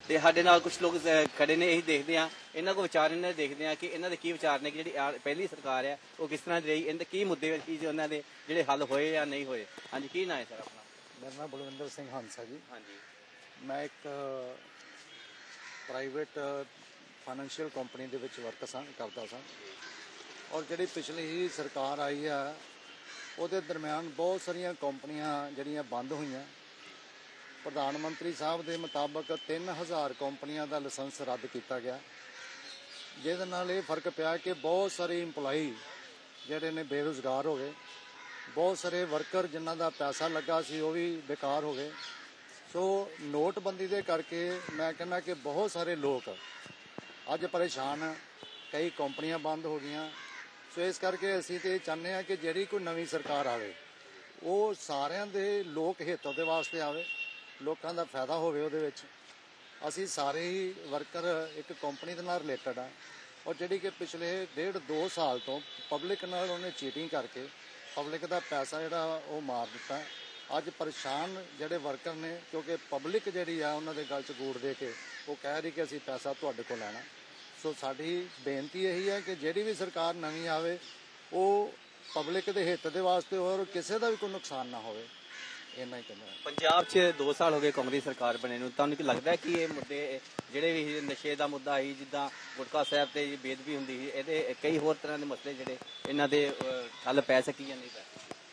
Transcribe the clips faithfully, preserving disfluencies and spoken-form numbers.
ਤੇ ਸਾਡੇ ਨਾਲ ਕੁਝ ਲੋਕ ਖੜੇ ਨੇ, ਇਹੀ ਦੇਖਦੇ ਆ ਇਹਨਾਂ ਕੋ ਵਿਚਾਰ ਇਹਨਾਂ ਦੇ ਦੇਖਦੇ ਆ ਕਿ ਇਹਨਾਂ ਦੇ ਕੀ ਵਿਚਾਰ ਨੇ ਕਿ ਜਿਹੜੀ ਪਹਿਲੀ ਸਰਕਾਰ ਹੈ ਉਹ ਕਿਸ ਤਰ੍ਹਾਂ ਦੀ ਰਹੀ, ਇਹਦੇ ਕੀ ਮੁੱਦੇ ਕੀ ਉਹਨਾਂ ਦੇ ਜਿਹੜੇ ਹੱਲ ਹੋਏ ਜਾਂ ਨਹੀਂ ਹੋਏ। ਹਾਂਜੀ, ਕੀ ਨਾਂ ਹੈ ਸਰ ਆਪਣਾ? ਮੇਰਾ ਨਾਮ ਬਲਵਿੰਦਰ ਸਿੰਘ ਹੰਸਾ ਜੀ। ਹਾਂਜੀ, ਮੈਂ ਇੱਕ ਪ੍ਰਾਈਵੇਟ ਫਾਈਨੈਂਸ਼ੀਅਲ ਕੰਪਨੀ ਦੇ ਵਿੱਚ ਵਰਕ ਸਾਂ ਕਰਦਾ ਸਾਂ ਔਰ ਜਿਹੜੀ ਪਿਛਲੀ ਹੀ ਸਰਕਾਰ ਆਈ ਆ ਉਹਦੇ ਦਰਮਿਆਨ ਬਹੁਤ ਸਾਰੀਆਂ ਕੰਪਨੀਆਂ ਜਿਹੜੀਆਂ ਬੰਦ ਹੋਈਆਂ। ਪ੍ਰਧਾਨ ਮੰਤਰੀ ਸਾਹਿਬ ਦੇ ਮੁਤਾਬਕ ਤਿੰਨ ਹਜ਼ਾਰ ਕੰਪਨੀਆਂ ਦਾ ਲਾਇਸੈਂਸ ਰੱਦ ਕੀਤਾ ਗਿਆ, ਜਿਹਦੇ ਨਾਲ ਇਹ ਫਰਕ ਪਿਆ ਕਿ ਬਹੁਤ ਸਾਰੇ ਇੰਪਲਾਈ ਜਿਹੜੇ ਨੇ ਬੇਰੁਜ਼ਗਾਰ ਹੋ ਗਏ। ਬਹੁਤ ਸਾਰੇ ਵਰਕਰ ਜਿਨ੍ਹਾਂ ਦਾ ਪੈਸਾ ਲੱਗਾ ਸੀ ਉਹ ਵੀ ਬੇਕਾਰ ਹੋ ਗਏ। ਸੋ ਨੋਟਬੰਦੀ ਦੇ ਕਰਕੇ ਮੈਂ ਕਹਿੰਦਾ ਕਿ ਬਹੁਤ ਸਾਰੇ ਲੋਕ ਅੱਜ ਪਰੇਸ਼ਾਨ ਆ, ਕਈ ਕੰਪਨੀਆਂ ਬੰਦ ਹੋ ਗਈਆਂ। ਸੋ ਇਸ ਕਰਕੇ ਅਸੀਂ ਤਾਂ ਇਹ ਚਾਹੁੰਦੇ ਹਾਂ ਕਿ ਜਿਹੜੀ ਕੋਈ ਨਵੀਂ ਸਰਕਾਰ ਆਵੇ ਉਹ ਸਾਰਿਆਂ ਦੇ ਲੋਕ ਹਿੱਤ ਦੇ ਵਾਸਤੇ ਆਵੇ, ਲੋਕਾਂ ਦਾ ਫਾਇਦਾ ਹੋਵੇ ਉਹਦੇ ਵਿੱਚ। ਅਸੀਂ ਸਾਰੇ ਹੀ ਵਰਕਰ ਇੱਕ ਕੰਪਨੀ ਦੇ ਨਾਲ ਰਿਲੇਟਡ ਆ ਔਰ ਜਿਹੜੀ ਕਿ ਪਿਛਲੇ ਡੇਢ ਦੋ ਸਾਲ ਤੋਂ ਪਬਲਿਕ ਨਾਲ ਉਹਨੇ ਚੀਟਿੰਗ ਕਰਕੇ ਪਬਲਿਕ ਦਾ ਪੈਸਾ ਜਿਹੜਾ ਉਹ ਮਾਰ ਦਿੱਤਾ। ਅੱਜ ਪਰੇਸ਼ਾਨ ਜਿਹੜੇ ਵਰਕਰ ਨੇ ਕਿਉਂਕਿ ਪਬਲਿਕ ਜਿਹੜੀ ਆ ਉਹਨਾਂ ਦੇ ਗਲ 'ਚ ਗੂੜ ਦੇ ਕੇ ਉਹ ਕਹਿ ਰਹੀ ਕਿ ਅਸੀਂ ਪੈਸਾ ਤੁਹਾਡੇ ਕੋਲ ਲੈਣਾ। ਸੋ ਸਾਡੀ ਬੇਨਤੀ ਇਹੀ ਹੈ ਕਿ ਜਿਹੜੀ ਵੀ ਸਰਕਾਰ ਨਵੀਂ ਆਵੇ ਉਹ ਪਬਲਿਕ ਦੇ ਹਿੱਤ ਦੇ ਵਾਸਤੇ ਔਰ ਕਿਸੇ ਦਾ ਵੀ ਕੋਈ ਨੁਕਸਾਨ ਨਾ ਹੋਵੇ, ਇੰਨਾ ਹੀ ਕਹਿੰਦਾ। ਪੰਜਾਬ 'ਚ ਦੋ ਸਾਲ ਹੋ ਗਏ ਕਾਂਗਰਸ ਸਰਕਾਰ ਬਣੇ ਨੂੰ, ਤੁਹਾਨੂੰ ਕੀ ਲੱਗਦਾ ਕਿ ਇਹ ਮੁੱਦੇ ਜਿਹੜੇ ਵੀ ਨਸ਼ੇ ਦਾ ਮੁੱਦਾ ਸੀ, ਜਿੱਦਾਂ ਗੁਟਕਾ ਸਾਹਿਬ ਤੇ ਬੇਅਦਬੀ ਹੁੰਦੀ ਸੀ, ਇਹਦੇ ਕਈ ਹੋਰ ਤਰ੍ਹਾਂ ਦੇ ਮਸਲੇ ਜਿਹੜੇ ਇਹਨਾਂ ਦੇ ਹੱਲ ਪੈ ਸਕੀ ਜਾਂ ਨਹੀਂ ਪੈ?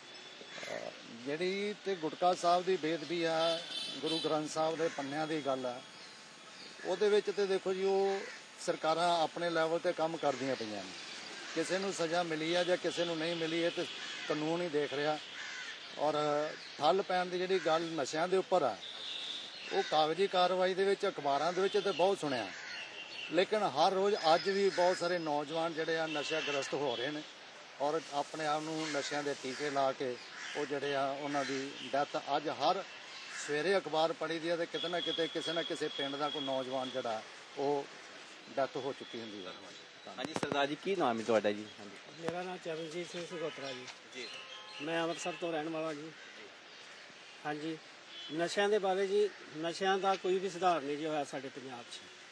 ਜਿਹੜੀ ਤੇ ਗੁਟਕਾ ਸਾਹਿਬ ਦੀ ਬੇਅਦਬੀ ਆ, ਗੁਰੂ ਗ੍ਰੰਥ ਸਾਹਿਬ ਦੇ ਪੰਨਿਆਂ ਦੀ ਗੱਲ ਆ, ਉਹਦੇ ਵਿੱਚ ਤੇ ਦੇਖੋ ਜੀ ਉਹ ਸਰਕਾਰਾਂ ਆਪਣੇ ਲੈਵਲ ਤੇ ਕੰਮ ਕਰਦੀਆਂ ਪਈਆਂ ਨੇ। ਕਿਸੇ ਨੂੰ ਸਜ਼ਾ ਮਿਲੀ ਆ ਜਾਂ ਕਿਸੇ ਨੂੰ ਨਹੀਂ ਮਿਲੀ ਇਹ ਤੇ ਕਾਨੂੰਨ ਹੀ ਦੇਖ ਰਿਹਾ। ਔਰ ਠੱਲ ਪੈਣ ਦੀ ਜਿਹੜੀ ਗੱਲ ਨਸ਼ਿਆਂ ਦੇ ਉੱਪਰ ਆ ਉਹ ਕਾਗਜ਼ੀ ਕਾਰਵਾਈ ਦੇ ਵਿੱਚ ਅਖਬਾਰਾਂ ਦੇ ਵਿੱਚ ਤੇ ਬਹੁਤ ਸੁਣਿਆ, ਲੇਕਿਨ ਹਰ ਰੋਜ਼ ਅੱਜ ਵੀ ਬਹੁਤ ਸਾਰੇ ਨੌਜਵਾਨ ਜਿਹੜੇ ਆ ਨਸ਼ਾਗ੍ਰਸਤ ਹੋ ਰਹੇ ਨੇ ਔਰ ਆਪਣੇ ਆਪ ਨੂੰ ਨਸ਼ਿਆਂ ਦੇ ਟੀਕੇ ਲਾ ਕੇ ਉਹ ਜਿਹੜੇ ਆ ਉਹਨਾਂ ਦੀ ਡੈਥ ਅੱਜ ਹਰ ਸਵੇਰੇ ਅਖਬਾਰ ਪੜ੍ਹੀ ਦੀ ਆ ਤੇ ਕਿਤੇ ਨਾ ਕਿਤੇ ਕਿਸੇ ਨਾ ਕਿਸੇ ਪਿੰਡ ਦਾ ਕੋਈ ਨੌਜਵਾਨ ਜਿਹੜਾ ਉਹ ਡੈਥ ਹੋ ਚੁੱਕੀ ਹੁੰਦੀ ਹੈ। ਹਾਂਜੀ ਸਰਦਾਰ ਜੀ, ਕੀ ਨਾਮ ਹੈ ਤੁਹਾਡਾ ਜੀ? ਹਾਂਜੀ, ਮੇਰਾ ਨਾਮ ਚਰਨਜੀਤ ਸਿੰਘ ਸਗੋਤਰਾ ਜੀ। ਜੀ, ਮੈਂ ਅੰਮ੍ਰਿਤਸਰ ਤੋਂ ਰਹਿਣ ਵਾਲਾ ਜੀ। ਹਾਂਜੀ, ਨਸ਼ਿਆਂ ਦੇ ਬਾਰੇ ਜੀ, ਨਸ਼ਿਆਂ ਦਾ ਕੋਈ ਵੀ ਸੁਧਾਰ ਨਹੀਂ ਜੀ ਹੋਇਆ ਸਾਡੇ ਪੰਜਾਬ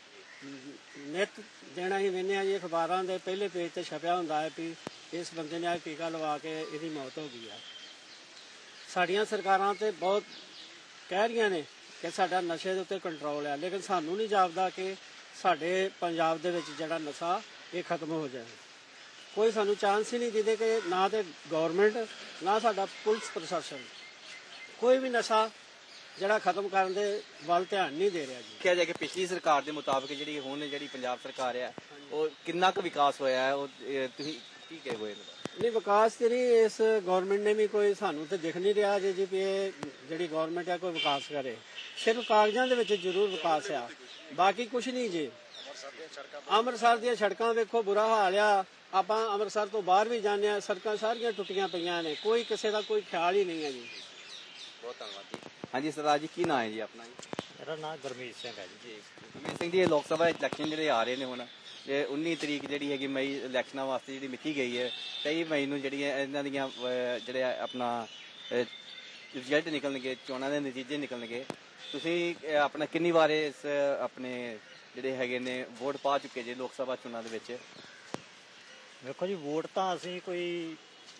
'ਚ। ਨਿੱਤ ਦੇਣਾ ਹੀ ਵੇਖਦੇ ਹਾਂ ਜੀ, ਅਖਬਾਰਾਂ ਦੇ ਪਹਿਲੇ ਪੇਜ ਤੇ ਛਪਿਆ ਹੁੰਦਾ ਹੈ ਵੀ ਇਸ ਬੰਦੇ ਨੇ ਆ ਟੀਕਾ ਲਵਾ ਕੇ ਇਹਦੀ ਮੌਤ ਹੋ ਗਈ ਆ। ਸਾਡੀਆਂ ਸਰਕਾਰਾਂ ਤੇ ਬਹੁਤ ਕਹਿ ਰਹੀਆਂ ਨੇ ਕਿ ਸਾਡਾ ਨਸ਼ੇ ਦੇ ਉੱਤੇ ਕੰਟਰੋਲ ਆ, ਲੇਕਿਨ ਸਾਨੂੰ ਨਹੀਂ ਜਾਪਦਾ ਕਿ ਸਾਡੇ ਪੰਜਾਬ ਦੇ ਵਿੱਚ ਜਿਹੜਾ ਨਸ਼ਾ ਇਹ ਖਤਮ ਹੋ ਜਾਏ। ਕੋਈ ਸਾਨੂੰ ਚਾਂਸ ਹੀ ਨਹੀਂ ਦਿੰਦੇ ਕਿ ਨਾ ਤੇ ਗੌਰਮੈਂਟ ਨਾ ਸਾਡਾ ਪੁਲਿਸ ਪ੍ਰਸ਼ਾਸਨ ਕੋਈ ਵੀ ਨਸ਼ਾ ਜਿਹੜਾ ਖਤਮ ਕਰਨ ਦੇ ਵੱਲ ਧਿਆਨ ਨਹੀਂ ਦੇ ਰਿਹਾ ਜੀ। ਕਿਹਾ ਜਾਏ ਕਿ ਪਿਛਲੀ ਸਰਕਾਰ ਦੇ ਮੁਤਾਬਕ ਜਿਹੜੀ ਹੁਣ ਜਿਹੜੀ ਪੰਜਾਬ ਸਰਕਾਰ ਆ ਉਹ ਕਿੰਨਾ ਕੁ ਵਿਕਾਸ ਹੋਇਆ ਹੈ, ਉਹ ਤੁਸੀਂ ਕੀ ਕਹੇ ਹੋਏ? ਨਹੀਂ, ਵਿਕਾਸ ਤੇ ਨਹੀਂ, ਇਸ ਗੌਰਮੈਂਟ ਨੇ ਵੀ ਕੋਈ ਸਾਨੂੰ ਤੇ ਦਿਖ ਨਹੀਂ ਰਿਹਾ ਜੀ ਵੀ ਇਹ ਜਿਹੜੀ ਗੌਰਮੈਂਟ ਆ ਕੋਈ ਵਿਕਾਸ ਕਰੇ। ਸਿਰਫ ਕਾਗਜ਼ਾਂ ਦੇ ਵਿੱਚ ਜ਼ਰੂਰ ਵਿਕਾਸ ਆ, ਬਾਕੀ ਕੁਛ ਨਹੀਂ ਜੀ। ਅੰਮ੍ਰਿਤਸਰ ਦੀਆਂ ਸੜਕਾਂ ਵੇਖੋ, ਬੁਰਾ ਹਾਲ ਆ। ਆਪਾਂ ਅੰਮ੍ਰਿਤਸਰ ਤੋਂ ਬਾਹਰ ਵੀ ਜਾਂਦੇ ਆ, ਸੜਕਾਂ ਸਾਰੀਆਂ ਟੁੱਟੀਆਂ ਪਈਆਂ ਨੇ, ਕੋਈ ਕਿਸੇ ਦਾ ਕੋਈ ਖਿਆਲ ਹੀ ਨਹੀਂ ਹੈ ਜੀ। ਬਹੁਤ ਧੰਨਵਾਦ ਜੀ। ਹਾਂਜੀ ਸਰਦਾਰ ਜੀ, ਕੀ ਨਾਂ ਹੈ ਜੀ ਆਪਣਾ? ਜੀ ਮੇਰਾ ਨਾਮ ਗੁਰਮੀਤ ਸਿੰਘ ਹੈ ਜੀ। ਜੀ ਗੁਰਮੀਤ ਸਿੰਘ ਜੀ, ਇਹ ਲੋਕ ਸਭਾ ਇਲੈਕਸ਼ਨ ਜਿਹੜੇ ਆ ਰਹੇ ਨੇ ਹੁਣ, ਇਹ ਉੱਨੀ ਤਰੀਕ ਜਿਹੜੀ ਹੈਗੀ ਮਈ ਇਲੈਕਸ਼ਨਾਂ ਵਾਸਤੇ ਜਿਹੜੀ ਮਿਤੀ ਗਈ ਹੈ, ਤੇਈ ਮਈ ਨੂੰ ਜਿਹੜੀਆਂ ਇਹਨਾਂ ਦੀਆਂ ਜਿਹੜੇ ਆਪਣਾ ਰਿਜ਼ਲਟ ਨਿਕਲਣਗੇ, ਚੋਣਾਂ ਦੇ ਨਤੀਜੇ ਨਿਕਲਣਗੇ। ਤੁਸੀਂ ਆਪਣਾ ਕਿੰਨੀ ਵਾਰ ਇਸ ਆਪਣੇ ਜਿਹੜੇ ਹੈਗੇ ਨੇ ਵੋਟ ਪਾ ਚੁੱਕੇ ਜੇ ਲੋਕ ਸਭਾ ਚੋਣਾਂ ਦੇ ਵਿੱਚ? ਵੇਖੋ ਜੀ, ਵੋਟ ਤਾਂ ਅਸੀਂ ਕੋਈ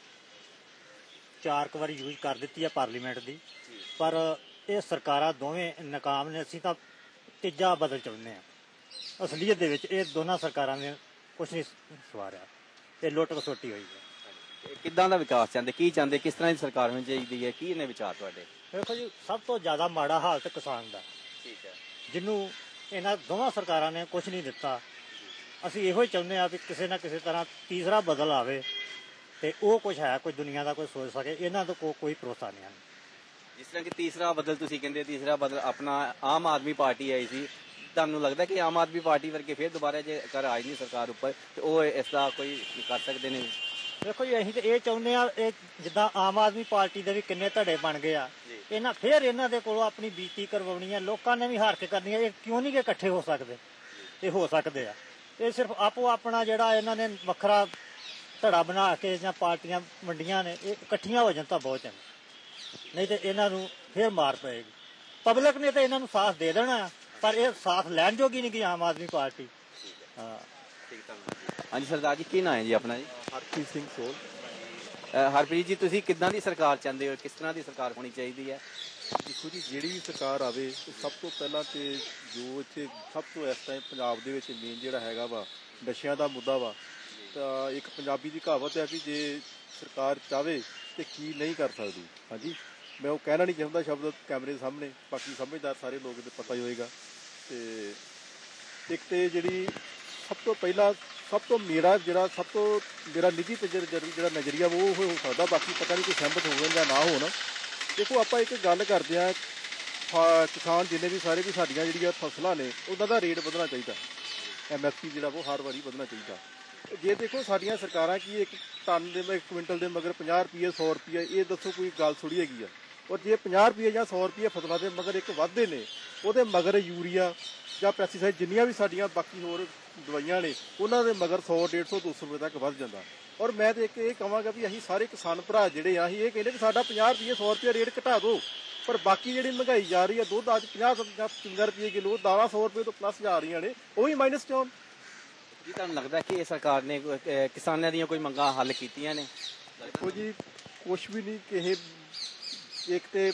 ਚਾਰ ਕੁ ਵਾਰੀ ਯੂਜ਼ ਕਰ ਦਿੱਤੀ ਹੈ ਪਾਰਲੀਮੈਂਟ ਦੀ, ਪਰ ਇਹ ਸਰਕਾਰਾਂ ਦੋਵੇਂ ਨਾਕਾਮ ਨੇ। ਅਸੀਂ ਤਾਂ ਤੀਜਾ ਬਦਲ ਚਾਹੁੰਦੇ ਹਾਂ। ਅਸਲੀਅਤ ਦੇ ਵਿੱਚ ਇਹ ਦੋਨਾਂ ਸਰਕਾਰਾਂ ਨੇ ਕੁਛ ਨਹੀਂ ਸਵਾਰਿਆ, ਇਹ ਲੁੱਟ ਖਸੁੱਟੀ ਹੋਈ ਹੈ। ਕਿੱਦਾਂ ਦਾ ਵਿਕਾਸ ਚਾਹੁੰਦੇ, ਕੀ ਚਾਹੁੰਦੇ, ਕਿਸ ਤਰ੍ਹਾਂ ਦੀ ਸਰਕਾਰ ਹੋਣੀ ਚਾਹੀਦੀ ਹੈ, ਕੀ ਨੇ ਵਿਚਾਰ ਤੁਹਾਡੇ? ਵੇਖੋ ਜੀ, ਸਭ ਤੋਂ ਜ਼ਿਆਦਾ ਮਾੜਾ ਹਾਲਤ ਕਿਸਾਨ ਦਾ। ਠੀਕ ਹੈ, ਜਿਹਨੂੰ ਇਹਨਾਂ ਦੋਵਾਂ ਸਰਕਾਰਾਂ ਨੇ ਕੁਛ ਨਹੀਂ ਦਿੱਤਾ। ਅਸੀਂ ਇਹੋ ਹੀ ਚਾਹੁੰਦੇ ਹਾਂ ਵੀ ਕਿਸੇ ਨਾ ਕਿਸੇ ਤਰ੍ਹਾਂ ਤੀਸਰਾ ਬਦਲ ਆਵੇ ਤੇ ਉਹ ਕੁਛ ਹੈ ਕੋਈ ਦੁਨੀਆ ਦਾ ਕੋਈ ਸੋਚ ਸਕੇ। ਇਹਨਾਂ ਤੋਂ ਕੋ, ਕੋਈ ਭਰੋਸਾ ਨਹੀਂ ਹਨ। ਜਿਸ ਤਰ੍ਹਾਂ ਕਿ ਤੀਸਰਾ ਬਦਲ ਤੁਸੀਂ ਕਹਿੰਦੇ, ਤੀਸਰਾ ਬਦਲ ਆਪਣਾ ਆਮ ਆਦਮੀ ਪਾਰਟੀ ਆਈ ਸੀ, ਤੁਹਾਨੂੰ ਲੱਗਦਾ ਕਿ ਆਮ ਆਦਮੀ ਪਾਰਟੀ ਵਰਗੇ ਫਿਰ ਦੁਬਾਰਾ ਜੇ ਕਰ ਆਈ ਨਹੀਂ ਸਰਕਾਰ ਉੱਪਰ ਤੇ ਉਹ ਇਸ ਦਾ ਕੋਈ ਕਰ ਸਕਦੇ ਨੇ? ਦੇਖੋ ਜੀ, ਅਸੀਂ ਤਾਂ ਇਹ ਚਾਹੁੰਦੇ ਹਾਂ, ਇਹ ਜਿੱਦਾਂ ਆਮ ਆਦਮੀ ਪਾਰਟੀ ਦੇ ਵੀ ਕਿੰਨੇ ਧੜੇ ਬਣ ਗਏ ਆ, ਇਹਨਾਂ ਫਿਰ ਇਹਨਾਂ ਦੇ ਕੋਲੋਂ ਆਪਣੀ ਬੀਤੀ ਕਰਵਾਉਣੀ ਆ, ਲੋਕਾਂ ਨੇ ਵੀ ਹਾਰ ਕੇ ਕਰਨੀ ਆ। ਇਹ ਕਿਉਂ ਨਹੀਂ ਕਿ ਇਕੱਠੇ ਹੋ ਸਕਦੇ? ਇਹ ਹੋ ਸਕਦੇ ਆ। ਇਹ ਸਿਰਫ ਆਪੋ ਆਪਣਾ ਜਿਹੜਾ ਇਹਨਾਂ ਨੇ ਵੱਖਰਾ ਧੜਾ ਬਣਾ ਕੇ ਜਾਂ ਪਾਰਟੀਆਂ ਵੰਡੀਆਂ ਨੇ, ਇਹ ਇਕੱਠੀਆਂ ਹੋ ਜਾਣ ਤਾਂ ਬਹੁਤ ਚੰਗਾ, ਨਹੀਂ ਤੇ ਇਹਨਾਂ ਨੂੰ ਫਿਰ ਮਾਰ ਪਏਗੀ। ਪਬਲਿਕ ਨੇ ਤਾਂ ਇਹਨਾਂ ਨੂੰ ਸਾਥ ਦੇ ਦੇਣਾ, ਪਰ ਇਹ ਸਾਥ ਲੈਣ ਜੋਗੀ ਨਹੀਂ ਗਈ ਆਮ ਆਦਮੀ ਪਾਰਟੀ। ਹਾਂ ਠੀਕ, ਧੰਨਵਾਦ। ਹਾਂਜੀ ਸਰਦਾਰ ਜੀ, ਕੀ ਨਾਂ ਹੈ ਜੀ ਆਪਣਾ ਜੀ? ਹਰਪ੍ਰੀਤ ਸਿੰਘ ਸੋਲ। ਅ, ਹਰਪ੍ਰੀਤ ਜੀ, ਤੁਸੀਂ ਕਿੱਦਾਂ ਦੀ ਸਰਕਾਰ ਚਾਹੁੰਦੇ ਹੋ, ਕਿਸ ਤਰ੍ਹਾਂ ਦੀ ਸਰਕਾਰ ਹੋਣੀ ਚਾਹੀਦੀ ਹੈ? ਦੇਖੋ ਜੀ, ਜਿਹੜੀ ਵੀ ਸਰਕਾਰ ਆਵੇ ਉਹ ਸਭ ਤੋਂ ਪਹਿਲਾਂ ਤੇ ਜੋ ਇੱਥੇ ਸਭ ਤੋਂ ਇਸ ਟਾਈਮ ਪੰਜਾਬ ਦੇ ਵਿੱਚ ਮੇਨ ਜਿਹੜਾ ਹੈਗਾ ਵਾ ਨਸ਼ਿਆਂ ਦਾ ਮੁੱਦਾ ਵਾ। ਤਾਂ ਇੱਕ ਪੰਜਾਬੀ ਦੀ ਕਹਾਵਤ ਹੈ ਵੀ ਜੇ ਸਰਕਾਰ ਚਾਹਵੇ ਤੇ ਕੀ ਨਹੀਂ ਕਰ ਸਕਦੀ। ਹਾਂਜੀ, ਮੈਂ ਉਹ ਕਹਿਣਾ ਨਹੀਂ ਚਾਹੁੰਦਾ ਸ਼ਬਦ ਕੈਮਰੇ ਦੇ ਸਾਹਮਣੇ, ਬਾਕੀ ਸਮਝਦਾਰ ਸਾਰੇ ਲੋਕ ਤੇ ਪਤਾ ਹੀ ਹੋਏਗਾ। ਤੇ ਇੱਕ ਤੇ ਜਿਹੜੀ ਸਭ ਤੋਂ ਪਹਿਲਾਂ ਸਭ ਤੋਂ ਮੇਰਾ ਜਿਹੜਾ ਸਭ ਤੋਂ ਮੇਰਾ ਨਿੱਜੀ ਤਜਰਬਾ ਜਿਹੜਾ ਨਜ਼ਰੀਆ ਉਹ ਹੋ ਸਕਦਾ, ਬਾਕੀ ਪਤਾ ਨਹੀਂ ਕੋਈ ਸਹਿਮਤ ਹੋਣ ਜਾਂ ਨਾ ਹੋਣ। ਦੇਖੋ, ਆਪਾਂ ਇੱਕ ਗੱਲ ਕਰਦੇ ਹਾਂ, ਕਿਸਾਨ ਜਿੰਨੇ ਵੀ ਸਾਰੇ ਵੀ ਸਾਡੀਆਂ ਜਿਹੜੀਆਂ ਫਸਲਾਂ ਨੇ ਉਹਨਾਂ ਦਾ ਰੇਟ ਵਧਣਾ ਚਾਹੀਦਾ, ਐਮ ਐਸ ਪੀ ਜਿਹੜਾ ਉਹ ਹਰ ਵਾਰੀ ਵਧਣਾ ਚਾਹੀਦਾ। ਜੇ ਦੇਖੋ ਸਾਡੀਆਂ ਸਰਕਾਰਾਂ ਕੀ ਇੱਕ ਟਨ ਦੇ ਇੱਕ ਕੁਇੰਟਲ ਦੇ ਮਗਰ ਪੰਜਾਹ ਰੁਪਏ ਸੌ ਰੁਪਏ, ਇਹ ਦੱਸੋ ਕੋਈ ਗੱਲ ਥੋੜੀ ਹੈਗੀ ਆ। ਔਰ ਜੇ ਪੰਜਾਹ ਰੁਪਏ ਜਾਂ ਸੌ ਰੁਪਏ ਫਸਲਾਂ ਦੇ ਮਗਰ ਇੱਕ ਵੱਧਦੇ ਨੇ, ਉਹਦੇ ਮਗਰ ਯੂਰੀਆ ਜਾਂ ਪੈਸਟੀਸਾਈਡ ਜਿੰਨੀਆਂ ਵੀ ਸਾਡੀਆਂ ਬਾਕੀ ਹੋਰ ਦਵਾਈਆਂ ਨੇ ਉਹਨਾਂ ਦੇ ਮਗਰ ਸੌ ਡੇਢ ਸੌ ਦੋ ਸੌ ਰੁਪਏ ਤੱਕ ਵੱਧ ਜਾਂਦਾ। ਔਰ ਮੈਂ ਤੇ ਇੱਕ ਇਹ ਕਹਾਂਗਾ ਵੀ ਅਸੀਂ ਸਾਰੇ ਕਿਸਾਨ ਭਰਾ ਜਿਹੜੇ ਆ ਅਸੀਂ ਇਹ ਕਹਿੰਦੇ ਵੀ ਸਾਡਾ ਪੰਜਾਹ ਰੁਪਏ ਸੌ ਰੁਪਏ ਰੇਟ ਘਟਾ ਦਿਓ, ਪਰ ਬਾਕੀ ਜਿਹੜੀ ਮਹਿੰਗਾਈ ਜਾ ਰਹੀ ਹੈ, ਦੁੱਧ ਅੱਜ ਪੰਜਾਹ ਪੰਜਾਹ ਰੁਪਏ ਕਿਲੋ, ਦਾਲਾਂ ਸੌ ਰੁਪਏ ਤੋਂ ਪਲੱਸ ਜਾ ਰਹੀਆਂ ਨੇ, ਉਹ ਵੀ ਮਾਈਨਸ ਚ ਆਉਣ। ਕੀ ਤੁਹਾਨੂੰ ਲੱਗਦਾ ਕਿ ਇਹ ਸਰਕਾਰ ਨੇ ਕੋਈ, ਅ, ਕਿਸਾਨਾਂ ਦੀਆਂ ਕੋਈ ਮੰਗਾਂ ਹੱਲ ਕੀਤੀਆਂ ਨੇ? ਦੇਖੋ ਜੀ, ਕੁਛ ਵੀ ਨਹੀਂ। ਕਿਸੇ ਇੱਕ ਤੇ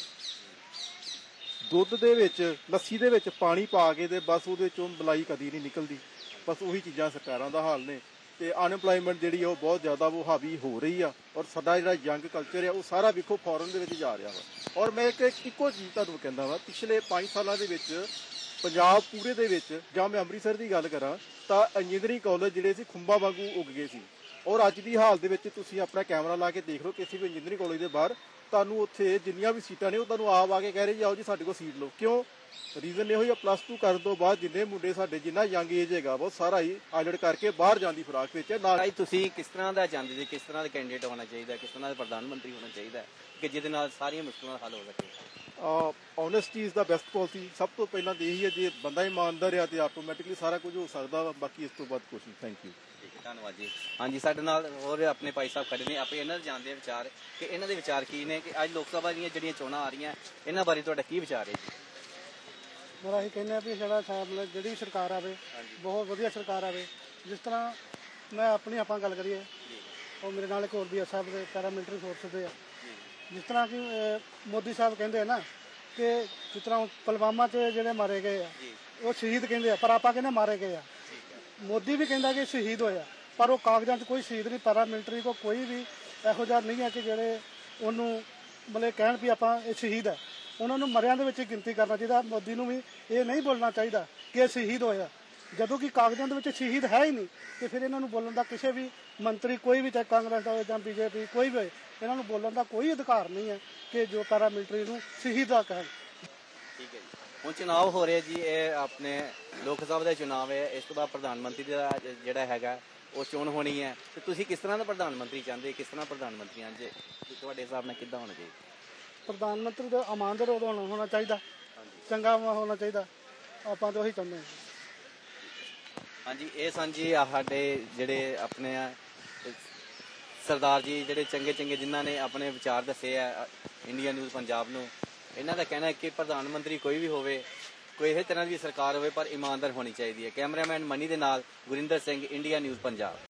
ਦੁੱਧ ਦੇ ਵਿੱਚ ਲੱਸੀ ਦੇ ਵਿੱਚ ਪਾਣੀ ਪਾ ਕੇ ਤੇ ਬਸ ਉਹਦੇ ਚੋਂ ਮਲਾਈ ਕਦੀ ਨਹੀਂ ਨਿਕਲਦੀ, ਬਸ ਉਹੀ ਚੀਜ਼ਾਂ ਸਰਕਾਰਾਂ ਦਾ ਹਾਲ ਨੇ। ਤੇ ਅਨਐਮਪਲੋਇਮੈਂਟ ਜਿਹੜੀ ਆ ਉਹ ਬਹੁਤ ਜ਼ਿਆਦਾ ਉਹ ਹਾਵੀ ਹੋ ਰਹੀ ਆ। ਔਰ ਸਾਡਾ ਜਿਹੜਾ ਯੰਗ ਕਲਚਰ ਆ ਉਹ ਸਾਰਾ ਵੇਖੋ ਫੋਰਨ ਦੇ ਵਿੱਚ ਜਾ ਰਿਹਾ ਵਾ। ਔਰ ਮੈਂ ਇੱਕ ਇੱਕੋ ਚੀਜ਼ ਤੁਹਾਨੂੰ ਕਹਿੰਦਾ ਵਾ, ਪਿਛਲੇ ਪੰਜ ਸਾਲਾਂ ਦੇ ਵਿੱਚ ਪੰਜਾਬ ਪੂਰੇ ਦੇ ਵਿੱਚ, ਜਾਂ ਮੈਂ ਅੰਮ੍ਰਿਤਸਰ ਦੀ ਗੱਲ ਕਰਾਂ ਤਾਂ ਇੰਜੀਨੀਅਰਿੰਗ ਕਾਲਜ ਜਿਹੜੇ ਸੀ ਖੁੰਬਾਂ ਵਾਂਗੂ ਉੱਗ ਗਏ ਸੀ। ਔਰ ਅੱਜ ਦੀ ਹਾਲ ਦੇ ਵਿੱਚ ਤੁਸੀਂ ਆਪਣਾ ਕੈਮਰਾ ਲਾ ਕੇ ਦੇਖ ਲਓ ਕਿਸੇ ਵੀ ਇੰਜੀਨੀਅਰਿੰਗ ਕਾਲਜ ਦੇ ਬਾਹਰ, ਤੁਹਾਨੂੰ ਉੱਥੇ ਜਿੰਨੀਆਂ ਵੀ ਸੀਟਾਂ ਨੇ ਉਹ ਤੁਹਾਨੂੰ ਆਪ ਆ ਕੇ ਕਹਿ ਰਹੇ ਜੀ ਆਓ ਜੀ ਸਾਡੇ ਕੋਲ ਸੀਟ ਲਓ। ਕਿਉਂ? ਰੀਜ਼ਨ ਇਹੋ ਹੀ ਆ, ਪਲੱਸ ਟੂ ਕਰਨ ਤੋਂ ਬਾਅਦ ਜਿੰਨੇ ਮੁੰਡੇ ਸਾਡੇ ਜਿੰਨਾ ਯੰਗ ਏਜ ਹੈਗਾ ਉਹ ਸਾਰਾ ਹੀ ਆਜੜ ਕਰਕੇ ਬਾਹਰ ਜਾਣ ਦੀ ਫਿਰਾਕ ਵਿੱਚ ਹੈ। ਨਾਲ ਭਾਈ ਤੁਸੀਂ ਕਿਸ ਤਰ੍ਹਾਂ ਦਾ ਚਾਹੁੰਦੇ ਜੀ, ਕਿਸ ਤਰ੍ਹਾਂ ਦਾ ਕੈਂਡੀਡੇਟ ਹੋਣਾ ਚਾਹੀਦਾ, ਕਿਸ ਤਰ੍ਹਾਂ ਦਾ ਪ੍ਰਧਾਨ ਮੰਤਰੀ ਹੋਣਾ ਚਾਹੀਦਾ ਕਿ ਜਿਹਦੇ ਨਾਲ ਸਾਰੀਆਂ ਮੁਸ਼ਕਲਾਂ ਹੱਲ ਹੋ ਸਕੇ? Honesty is the best policy. ਸਭ ਤੋਂ ਪਹਿਲਾਂ ਤਾਂ ਇਹੀ ਹੈ, ਜੇ ਬੰਦਾ ਇਮਾਨਦਾਰ ਆ ਤੇ ਆਟੋਮੈਟਿਕਲੀ ਸਾਰਾ ਕੁਝ ਹੋ ਸਕਦਾ ਵਾ, ਬਾਕੀ ਇਸ ਤੋਂ ਬਾਅਦ ਕੁਛ ਨਹੀਂ। Thank you. ਧੰਨਵਾਦ ਜੀ। ਹਾਂਜੀ, ਸਾਡੇ ਨਾਲ ਹੋਰ ਆਪਣੇ ਭਾਈ ਸਾਹਿਬ ਖੜੇ ਨੇ, ਆਪਾਂ ਇਹਨਾਂ ਦੇ ਜਾਣਦੇ ਹਾਂ ਵਿਚਾਰ ਕਿ ਇਹਨਾਂ ਦੇ ਵਿਚਾਰ ਕੀ ਨੇ ਕਿ ਅੱਜ ਲੋਕ ਸਭਾ ਦੀਆਂ ਜਿਹੜੀਆਂ ਚੋਣਾਂ ਆ ਰਹੀਆਂ ਇਹਨਾਂ ਬਾਰੇ ਤੁਹਾਡਾ ਕੀ ਵਿਚਾਰ ਹੈ ਜੀ? ਮੇਰਾ ਅਸੀਂ ਕਹਿੰਦੇ ਆ ਵੀ ਜਿਹੜਾ ਮਤਲਬ ਜਿਹੜੀ ਸਰਕਾਰ ਆਵੇ ਬਹੁਤ ਵਧੀਆ ਸਰਕਾਰ ਆਵੇ। ਜਿਸ ਤਰ੍ਹਾਂ ਮੈਂ ਆਪਣੀ ਆਪਾਂ ਗੱਲ ਕਰੀਏ, ਉਹ ਮੇਰੇ ਨਾਲ ਇੱਕ ਹੋਰ ਵੀ ਸਾਹਿਬ ਦੇ ਪੈਰਾਮਿਲਟਰੀ ਫੋਰਸ ਦੇ ਆ। ਜਿਸ ਤਰ੍ਹਾਂ ਕਿ ਮੋਦੀ ਸਾਹਿਬ ਕਹਿੰਦੇ ਆ ਨਾ ਕਿ ਜਿਸ ਤਰ੍ਹਾਂ ਪੁਲਵਾਮਾ 'ਚ ਜਿਹੜੇ ਮਾਰੇ ਗਏ ਆ ਉਹ ਸ਼ਹੀਦ ਕਹਿੰਦੇ ਆ, ਪਰ ਆਪਾਂ ਕਹਿੰਦੇ ਮਾਰੇ ਗਏ ਆ। ਮੋਦੀ ਵੀ ਕਹਿੰਦਾ ਕਿ ਸ਼ਹੀਦ ਹੋਇਆ, ਪਰ ਉਹ ਕਾਗਜ਼ਾਂ 'ਚ ਕੋਈ ਸ਼ਹੀਦ ਨਹੀਂ। ਪੈਰਾਮਿਲਟਰੀ ਕੋ ਕੋਈ ਵੀ ਇਹੋ ਜਿਹਾ ਨਹੀਂ ਹੈ ਕਿ ਜਿਹੜੇ ਉਹਨੂੰ ਮਤਲਬ ਕਹਿਣ ਵੀ ਆਪਾਂ ਇਹ ਸ਼ਹੀਦ ਹੈ। ਉਹਨਾਂ ਨੂੰ ਮਰਿਆਂ ਦੇ ਵਿੱਚ ਗਿਣਤੀ ਕਰਨਾ ਚਾਹੀਦਾ। ਮੋਦੀ ਨੂੰ ਵੀ ਇਹ ਨਹੀਂ ਬੋਲਣਾ ਚਾਹੀਦਾ ਕਿ ਇਹ ਸ਼ਹੀਦ ਹੋਇਆ, ਜਦੋਂ ਕਿ ਕਾਗਜ਼ਾਂ ਦੇ ਵਿੱਚ ਸ਼ਹੀਦ ਹੈ ਹੀ ਨਹੀਂ। ਤੇ ਫਿਰ ਇਹਨਾਂ ਨੂੰ ਬੋਲਣ ਦਾ ਕਿਸੇ ਵੀ ਮੰਤਰੀ, ਕੋਈ ਵੀ ਚਾਹੇ ਕਾਂਗਰਸ ਦਾ ਹੋਵੇ ਜਾਂ ਬੀਜੇਪੀ, ਕੋਈ ਵੀ ਹੋਏ, ਇਹਨਾਂ ਨੂੰ ਬੋਲਣ ਦਾ ਕੋਈ ਅਧਿਕਾਰ ਨਹੀਂ ਹੈ ਕਿ ਜੋ ਪੈਰਾਮਿਲਟਰੀ ਨੂੰ ਸ਼ਹੀਦ ਦਾ ਕਹਿਣ। ਠੀਕ ਹੈ ਜੀ। ਹੁਣ ਚੁਣਾਵ ਹੋ ਰਿਹਾ ਜੀ, ਇਹ ਆਪਣੇ ਲੋਕ ਸਭਾ ਦਾ ਚੁਣਾਵ ਹੈ, ਇਸ ਤੋਂ ਬਾਅਦ ਪ੍ਰਧਾਨ ਮੰਤਰੀ ਦਾ ਜਿਹੜਾ ਹੈਗਾ ਉਹ ਚੋਣ ਹੋਣੀ ਹੈ। ਤੇ ਤੁਸੀਂ ਕਿਸ ਤਰ੍ਹਾਂ ਦਾ ਪ੍ਰਧਾਨ ਮੰਤਰੀ ਚਾਹੁੰਦੇ, ਕਿਸ ਤਰ੍ਹਾਂ ਪ੍ਰਧਾਨ ਮੰਤਰੀ ਆ ਜੇ ਤੁਹਾਡੇ ਹਿਸਾਬ ਨਾਲ ਕਿੱਦਾਂ ਹੋਣਾ ਚਾਹੀਦਾ? ਪ੍ਰਧਾਨ ਮੰਤਰੀ ਦਾ ਇਮਾਨਦਾਰ ਹੋਣਾ ਚਾਹੀਦਾ, ਚੰਗਾ ਹੋਣਾ ਚਾਹੀਦਾ। ਆਪਾਂ ਤਾਂ ਉਹੀ ਚਾਹੁੰਦੇ ਹਾਂ। ਹਾਂਜੀ, ਇਹ ਸਨ ਜੀ ਸਾਡੇ ਜਿਹੜੇ ਆਪਣੇ ਸਰਦਾਰ ਜੀ, ਜਿਹੜੇ ਚੰਗੇ ਚੰਗੇ ਜਿਨ੍ਹਾਂ ਨੇ ਆਪਣੇ ਵਿਚਾਰ ਦੱਸੇ ਆ ਇੰਡੀਆ ਨਿਊਜ਼ ਪੰਜਾਬ ਨੂੰ। ਇਹਨਾਂ ਦਾ ਕਹਿਣਾ ਹੈ ਕਿ ਪ੍ਰਧਾਨ ਮੰਤਰੀ ਕੋਈ ਵੀ ਹੋਵੇ, ਕੋਈ ਇਹ ਤਰ੍ਹਾਂ ਦੀ ਸਰਕਾਰ ਹੋਵੇ, ਪਰ ਇਮਾਨਦਾਰ ਹੋਣੀ ਚਾਹੀਦੀ ਹੈ। ਕੈਮਰਾਮੈਨ ਮਨੀ ਦੇ ਨਾਲ ਗੁਰਿੰਦਰ ਸਿੰਘ, ਇੰਡੀਆ ਨਿਊਜ਼ ਪੰਜਾਬ।